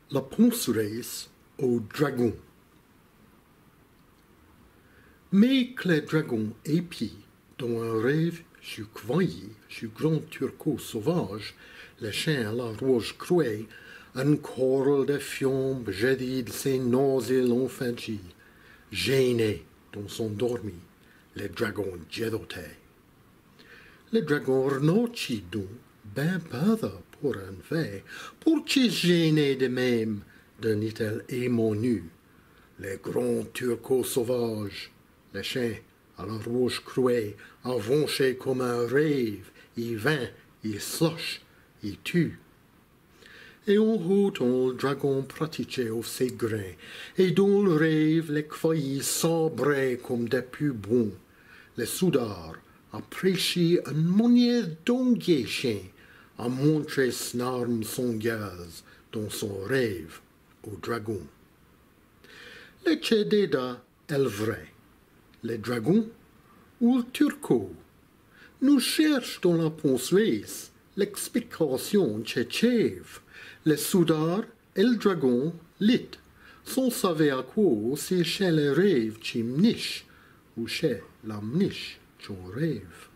La poncerise au dragon. Mais que le dragon épie, dans un rêve, je croyais, je grand turco sauvage, le chien à la roche crouée, un choral de fiombe jadid ses nausées l'enfantit, gêné dans son dormi, le dragon jedoté. Le dragon renochi donc, ben pada pour un fait, pour qui gêné de même d'un itel aimant nu, le grand turco sauvage, le chien à la roche crouée, avancé comme un rêve, il vint, il slush, il tue. Et en haut, le dragon pratiquait au ses grains, et dans le rêve, les croyais sabrés comme des plus bons. Le soudard a prêché une manière d'enguer chien, a montré son arme son gaz dans son rêve au dragon. Le Tchededa est le vrai, le dragon ou le turco. Nous cherchons dans la poncerise l'explication tchétchève. Le soudard et le dragon lit, sans savoir à quoi c'est chez le rêve chimniche ou chez la mniche ton rêve.